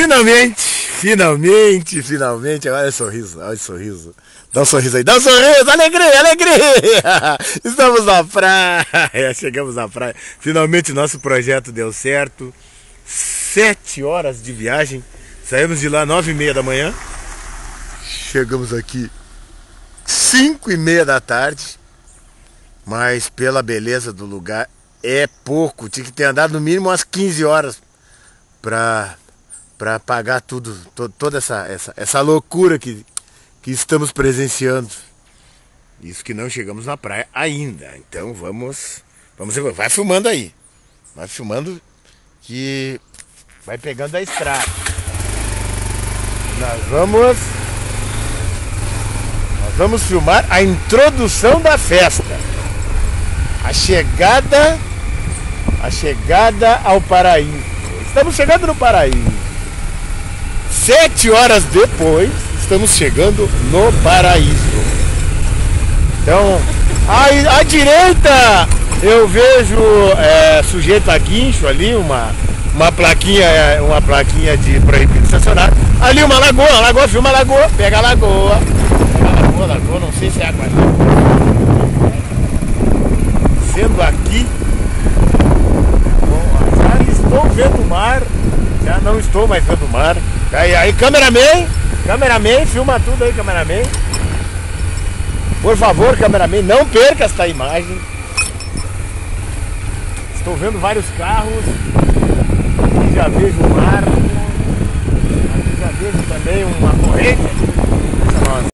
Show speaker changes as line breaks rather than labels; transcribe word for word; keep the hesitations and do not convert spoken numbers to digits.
Finalmente, finalmente, finalmente. Olha o sorriso, olha o sorriso. Dá um sorriso aí, dá um sorriso, alegria, alegria. Estamos na praia, chegamos na praia. Finalmente nosso projeto deu certo. Sete horas de viagem. Saímos de lá nove e meia da manhã. Chegamos aqui cinco e meia da tarde. Mas pela beleza do lugar é pouco. Tinha que ter andado no mínimo umas quinze horas para para pagar tudo, to, toda essa, essa, essa loucura que, que estamos presenciando. Isso que não chegamos na praia ainda. Então vamos, vamos vai filmando aí. Vai filmando que vai pegando a estrada. Nós vamos Nós vamos filmar a introdução da festa. A chegada A chegada ao paraíso. Estamos chegando no paraíso. Sete horas depois, estamos chegando no paraíso. Então, à, à direita eu vejo é, sujeito a guincho ali, uma, uma plaquinha, uma plaquinha de proibido estacionar. Ali uma lagoa, uma lagoa, filma a lagoa, pega a lagoa. Pega a lagoa, lagoa, não sei se é água. Sendo aqui, bom, já estou vendo o mar, já não estou mais vendo o mar. Aí, aí, cameraman, cameraman, filma tudo aí, cameraman. Por favor, cameraman, não perca esta imagem. Estou vendo vários carros. Aqui já vejo o mar. Aqui já vejo também uma corrente.